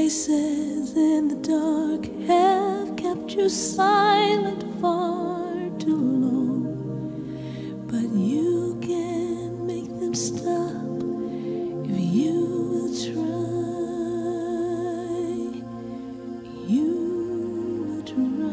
voices in the dark have kept you silent far too long, but you can make them stop if you will try. You will try.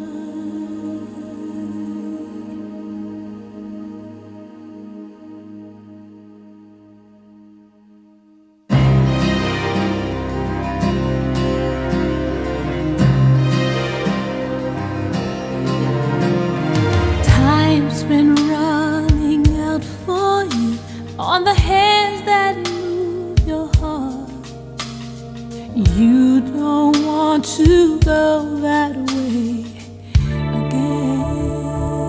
Time's been running out for you on the hands that move your heart. You don't want to go that way again.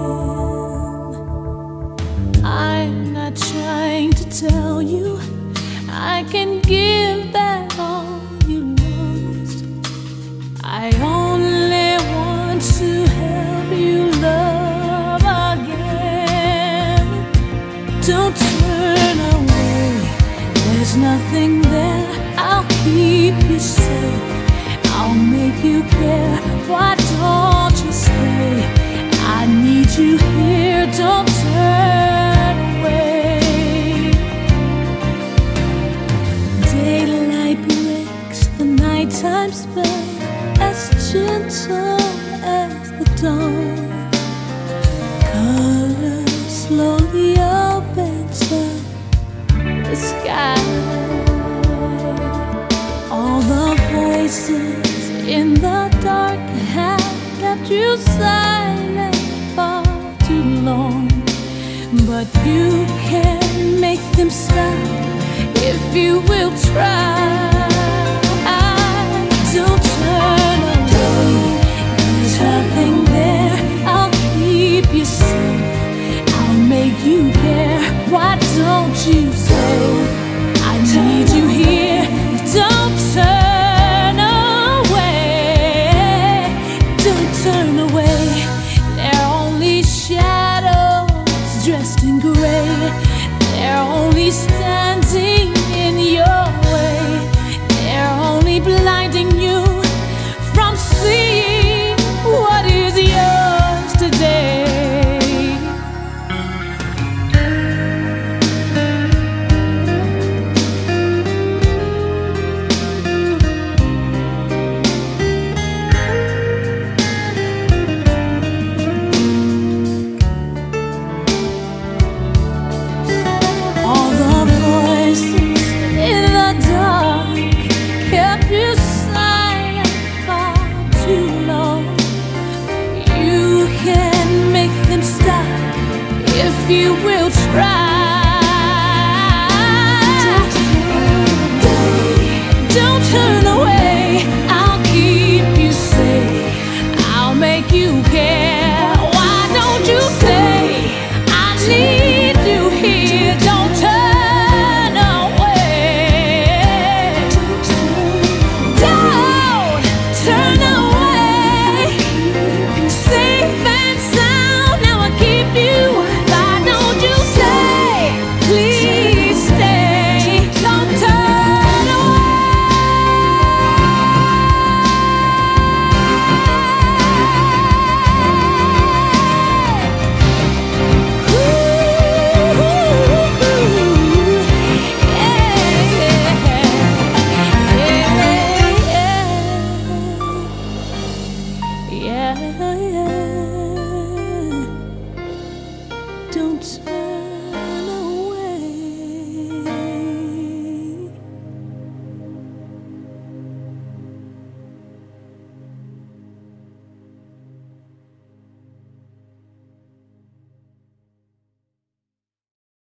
I'm not trying to tell you I can give back all you lost. I only want to help you love again. Don't turn away, there's nothing there. I'll keep you safe, I'll make you care. Why don't you stay? I need you here, don't turn away. Daylight breaks the nighttime spell, as gentle as the dawn. Color slowly opens up the sky. All the voices in the dark have kept you silent for too long, but you can make them stop if you will try. Don't turn away, there's nothing there. I'll keep you safe, I'll make you care. Why don't you say, I need you here? Don't turn away, don't turn away. They're only shadows dressed in gray. They're only standing in your way. They're only blinding you from seeing what is yours today. All the voices in the dark kept you silent for too long. You can make them stop if you will try.